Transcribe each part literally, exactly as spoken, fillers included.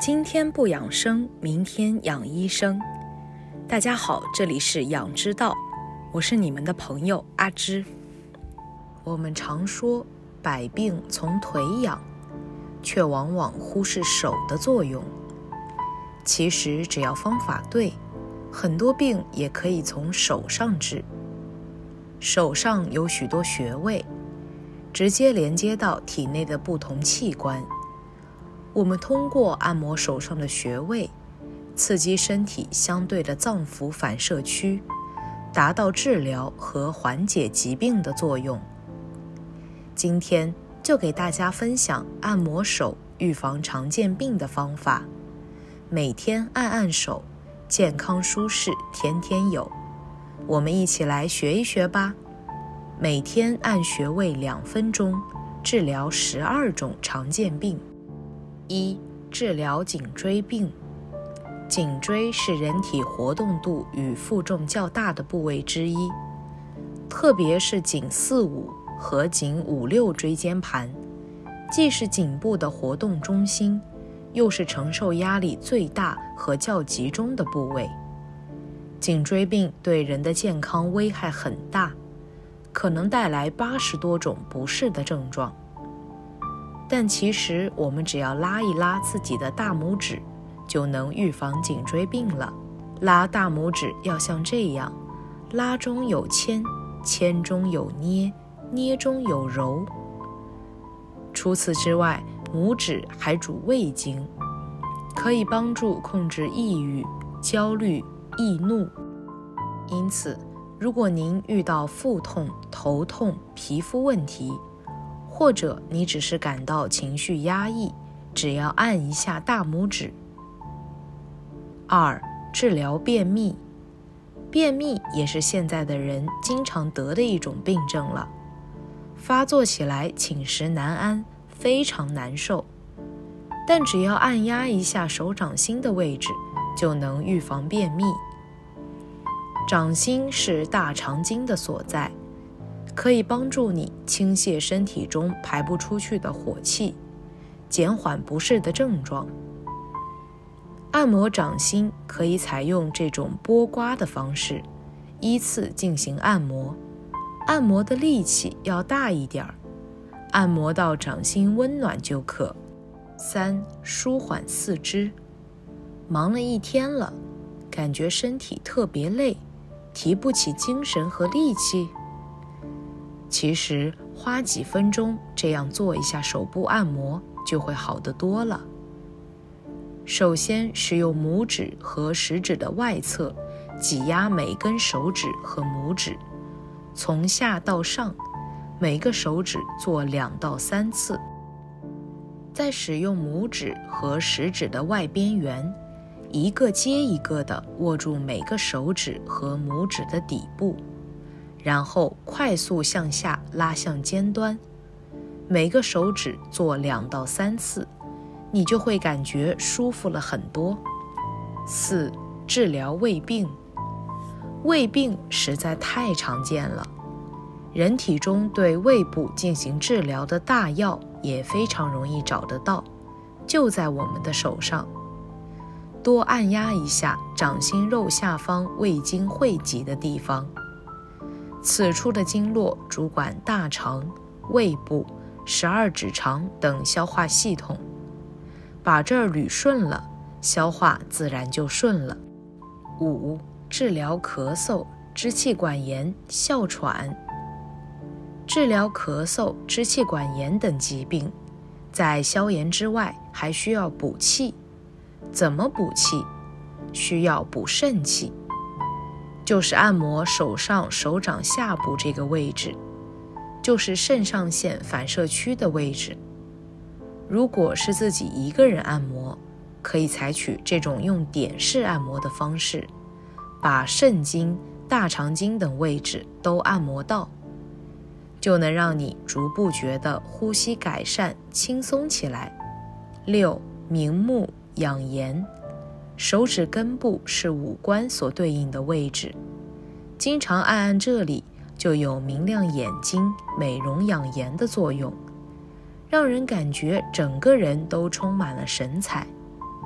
今天不养生，明天养医生。大家好，这里是养之道，我是你们的朋友阿芝。我们常说百病从腿养，却往往忽视手的作用。其实只要方法对，很多病也可以从手上治。手上有许多穴位，直接连接到体内的不同器官。我们通过按摩手上的穴位，刺激身体相对的脏腑反射区，达到治疗和缓解疾病的作用。今天就给大家分享按摩手预防常见病的方法，每天按按手，健康舒适天天有。我们一起来学一学吧。每天按穴位两分钟，治疗十二种常见病。一、治疗颈椎病。颈椎是人体活动度与负重较大的部位之一，特别是颈四五和颈五六椎间盘，既是颈部的活动中心，又是承受压力最大和较集中的部位。颈椎病对人的健康危害很大，可能带来八十多种不适的症状。但其实我们只要拉一拉自己的大拇指，就能预防颈椎病了。拉大拇指要像这样，拉中有牵，牵中有捏，捏中有揉。除此之外，拇指还主胃经，可以帮助控制抑郁、焦虑、易怒。因此，如果您遇到腹痛、头痛、皮肤问题，或者你只是感到情绪压抑，只要按一下大拇指。二、治疗便秘。便秘也是现在的人经常得的一种病症了，发作起来寝食难安，非常难受。但只要按压一下手掌心的位置，就能预防便秘。掌心是大肠经的所在，可以帮助你倾泻身体中排不出去的火气，减缓不适的症状。按摩掌心可以采用这种拨刮的方式，依次进行按摩，按摩的力气要大一点儿，按摩到掌心温暖就可。三、舒缓四肢。忙了一天了，感觉身体特别累，提不起精神和力气。其实花几分钟这样做一下手部按摩就会好得多了。首先是用拇指和食指的外侧挤压每根手指和拇指，从下到上，每个手指做两到三次。再使用拇指和食指的外边缘，一个接一个地握住每个手指和拇指的底部，然后快速向下拉向尖端，每个手指做两到三次，你就会感觉舒服了很多。四、治疗胃病。胃病实在太常见了，人体中对胃部进行治疗的大药也非常容易找得到，就在我们的手上。多按压一下掌心肉下方胃经汇集的地方，此处的经络主管大肠、胃部、十二指肠等消化系统，把这儿捋顺了，消化自然就顺了。五、治疗咳嗽、支气管炎、哮喘。治疗咳嗽、支气管炎等疾病，在消炎之外还需要补气。怎么补气？需要补肾气，就是按摩手上手掌下部这个位置，就是肾上腺反射区的位置。如果是自己一个人按摩，可以采取这种用点式按摩的方式，把肾经、大肠经等位置都按摩到，就能让你逐步觉得呼吸改善、轻松起来。六、明目养颜。手指根部是五官所对应的位置，经常按按这里，就有明亮眼睛、美容养颜的作用，让人感觉整个人都充满了神采。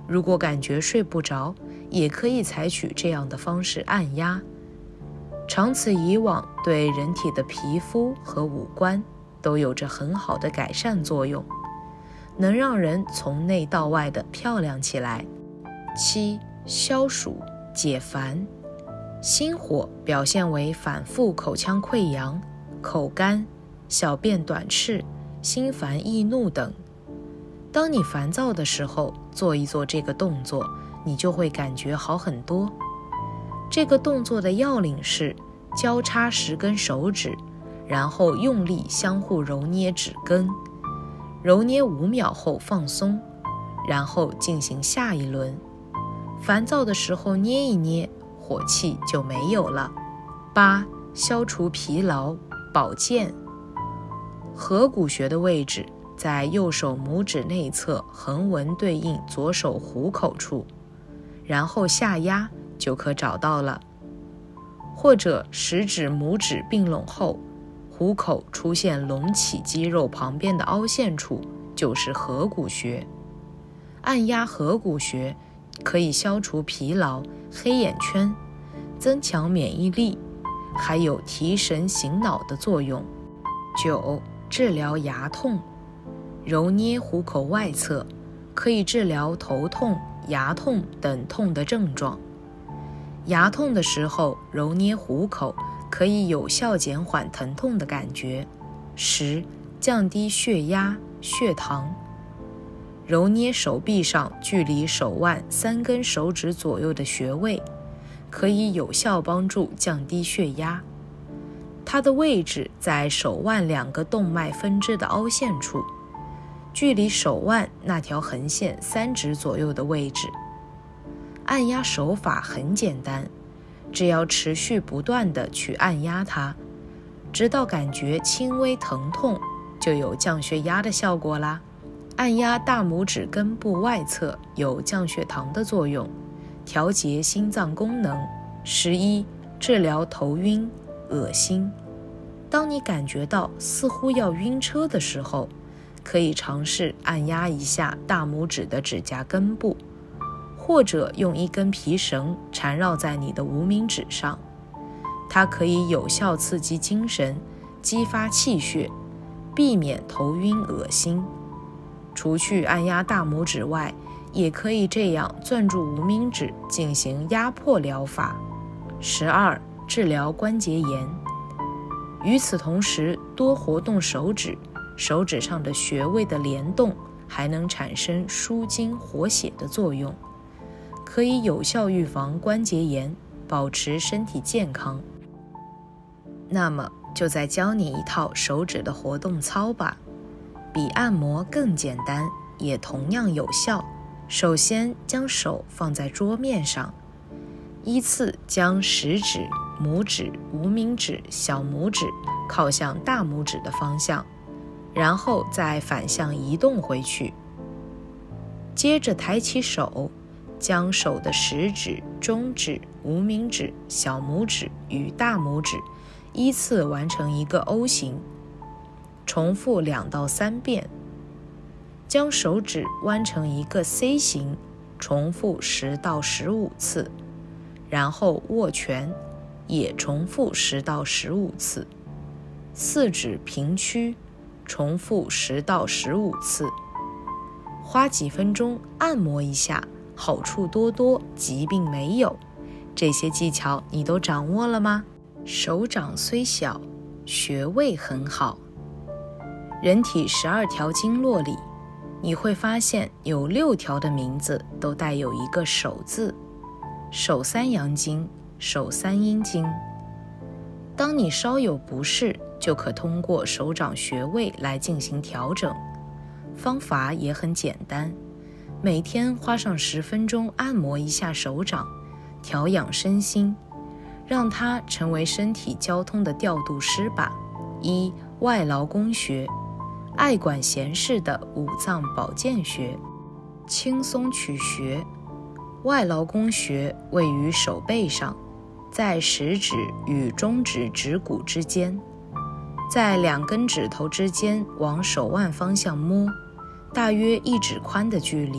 如果感觉睡不着，也可以采取这样的方式按压，长此以往，对人体的皮肤和五官都有着很好的改善作用，能让人从内到外的漂亮起来。七、消暑解烦。心火表现为反复口腔溃疡、口干、小便短赤、心烦易怒等。当你烦躁的时候，做一做这个动作，你就会感觉好很多。这个动作的要领是交叉十根手指，然后用力相互揉捏指根，揉捏五秒后放松，然后进行下一轮。烦躁的时候捏一捏，火气就没有了。八、消除疲劳保健。合谷穴的位置在右手拇指内侧横纹对应左手虎口处，然后下压就可找到了。或者食指拇指并拢后，虎口出现隆起肌肉旁边的凹陷处，就是合谷穴。按压合谷穴可以消除疲劳、黑眼圈，增强免疫力，还有提神醒脑的作用。九、治疗牙痛。揉捏虎口外侧，可以治疗头痛、牙痛等痛的症状。牙痛的时候，揉捏虎口可以有效减缓疼痛的感觉。十、降低血压、血糖。揉捏手臂上距离手腕三根手指左右的穴位，可以有效帮助降低血压。它的位置在手腕两个动脉分支的凹陷处，距离手腕那条横线三指左右的位置。按压手法很简单，只要持续不断地去按压它，直到感觉轻微疼痛，就有降血压的效果啦。按压大拇指根部外侧有降血糖的作用，调节心脏功能。十一、治疗头晕、恶心。当你感觉到似乎要晕车的时候，可以尝试按压一下大拇指的指甲根部，或者用一根皮绳缠绕在你的无名指上，它可以有效刺激精神，激发气血，避免头晕恶心。除去按压大拇指外，也可以这样攥住无名指进行压迫疗法。十二、治疗关节炎。与此同时，多活动手指，手指上的穴位的联动还能产生舒筋活血的作用，可以有效预防关节炎，保持身体健康。那么就再教你一套手指的活动操吧，比按摩更简单，也同样有效。首先将手放在桌面上，依次将食指、拇指、无名指、小拇指靠向大拇指的方向，然后再反向移动回去。接着抬起手，将手的食指、中指、无名指、小拇指与大拇指依次完成一个 O 型，重复两到三遍。将手指弯成一个 C 型，重复十到十五次，然后握拳，也重复十到十五次。四指平屈，重复十到十五次。花几分钟按摩一下，好处多多，疾病没有。这些技巧你都掌握了吗？手掌虽小，穴位很好。人体十二条经络里，你会发现有六条的名字都带有一个手字，手三阳经、手三阴经。当你稍有不适，就可通过手掌穴位来进行调整。方法也很简单，每天花上十分钟按摩一下手掌，调养身心，让它成为身体交通的调度师吧。一、外劳宫穴，爱管闲事的五脏保健穴。轻松取穴。外劳宫穴位于手背上，在食指与中指指骨之间，在两根指头之间往手腕方向摸，大约一指宽的距离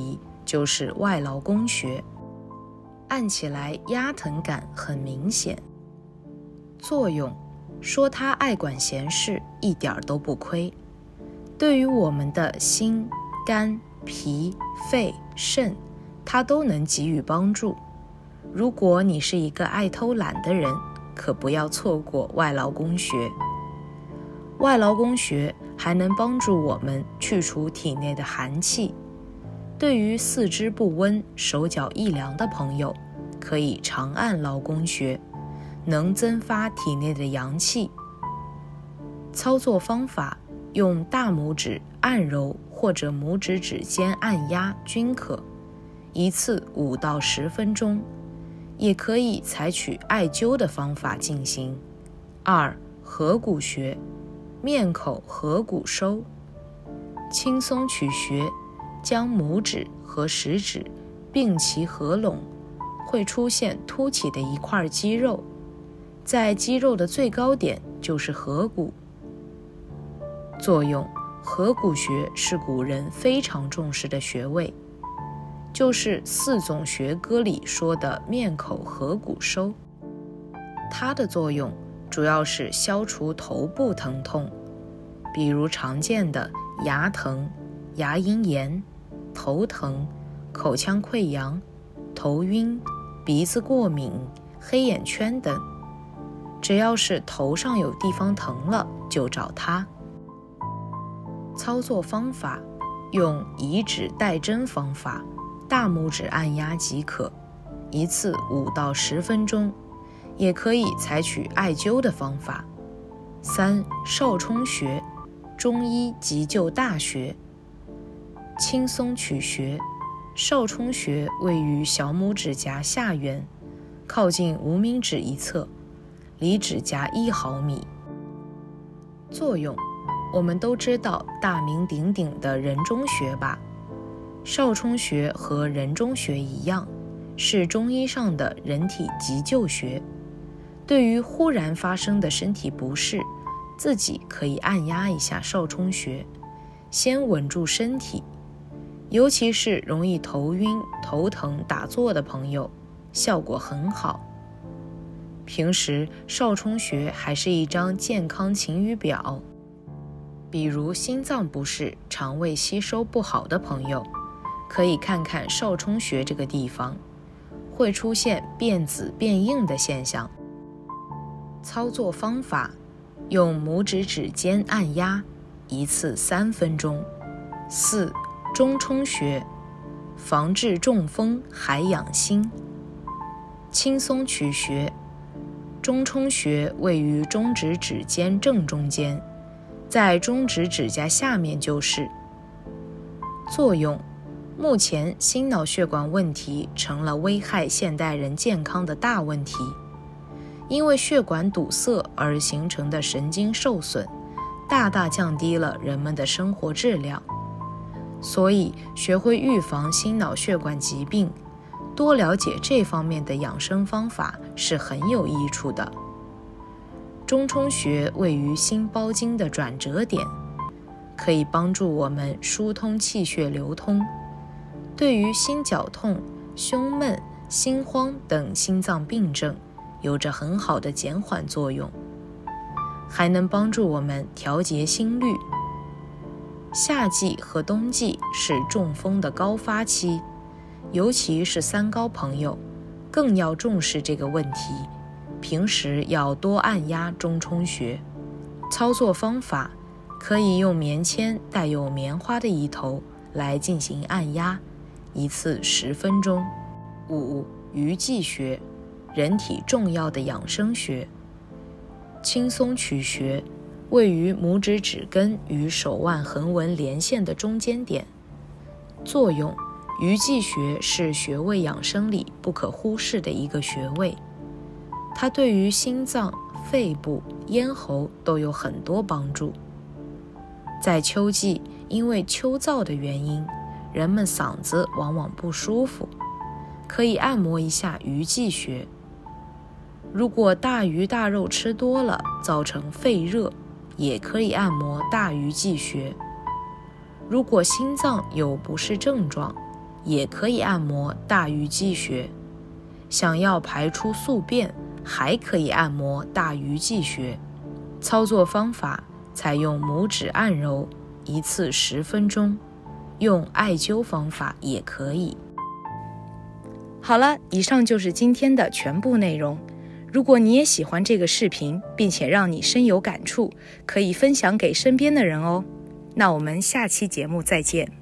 就是外劳宫穴，按起来压疼感很明显。作用，说它爱管闲事一点都不亏，对于我们的心、肝、脾、肺、肾，它都能给予帮助。如果你是一个爱偷懒的人，可不要错过外劳宫穴。外劳宫穴还能帮助我们去除体内的寒气，对于四肢不温、手脚易凉的朋友，可以长按劳宫穴，能增发体内的阳气。操作方法，用大拇指按揉或者拇指指尖按压均可，一次五到十分钟，也可以采取艾灸的方法进行。二、合谷穴，面口合谷收，轻松取穴，将拇指和食指并齐合拢，会出现凸起的一块肌肉，在肌肉的最高点就是合谷。作用，合谷穴是古人非常重视的穴位，就是四种学歌里说的面口合谷收。它的作用主要是消除头部疼痛，比如常见的牙疼、牙龈炎、头疼、口腔溃疡、头晕、鼻子过敏、黑眼圈等。只要是头上有地方疼了，就找它。操作方法，用以指代针方法，大拇指按压即可，一次五到十分钟，也可以采取艾灸的方法。三、少冲穴，中医急救大穴，轻松取穴。少冲穴位于小拇指甲下缘，靠近无名指一侧，离指甲一毫米。作用，我们都知道大名鼎鼎的人中穴吧？少冲穴和人中穴一样，是中医上的人体急救穴。对于忽然发生的身体不适，自己可以按压一下少冲穴，先稳住身体。尤其是容易头晕、头疼、打坐的朋友，效果很好。平时少冲穴还是一张健康晴雨表，比如心脏不适、肠胃吸收不好的朋友，可以看看少冲穴这个地方，会出现变紫变硬的现象。操作方法，用拇指指尖按压，一次三分钟。四、中冲穴，防治中风还养心。轻松取穴，中冲穴位于中指指尖正中间，在中指指甲下面就是。作用，目前心脑血管问题成了危害现代人健康的大问题，因为血管堵塞而形成的神经受损，大大降低了人们的生活质量。所以学会预防心脑血管疾病，多了解这方面的养生方法是很有益处的。中冲穴位于心包经的转折点，可以帮助我们疏通气血流通，对于心绞痛、胸闷、心慌等心脏病症有着很好的减缓作用，还能帮助我们调节心率。夏季和冬季是中风的高发期，尤其是三高朋友，更要重视这个问题。平时要多按压中冲穴。操作方法，可以用棉签带有棉花的一头来进行按压，一次十分钟。五、鱼际穴，人体重要的养生穴。轻松取穴，位于拇指指根与手腕横纹连线的中间点。作用，鱼际穴是穴位养生里不可忽视的一个穴位，它对于心脏、肺部、咽喉都有很多帮助。在秋季，因为秋燥的原因，人们嗓子往往不舒服，可以按摩一下鱼际穴。如果大鱼大肉吃多了，造成肺热，也可以按摩大鱼际穴。如果心脏有不适症状， 也可以按摩大鱼际穴。想要排出宿便，还可以按摩大鱼际穴。操作方法：采用拇指按揉，一次十分钟，用艾灸方法也可以。好了，以上就是今天的全部内容。如果你也喜欢这个视频，并且让你深有感触，可以分享给身边的人哦。那我们下期节目再见。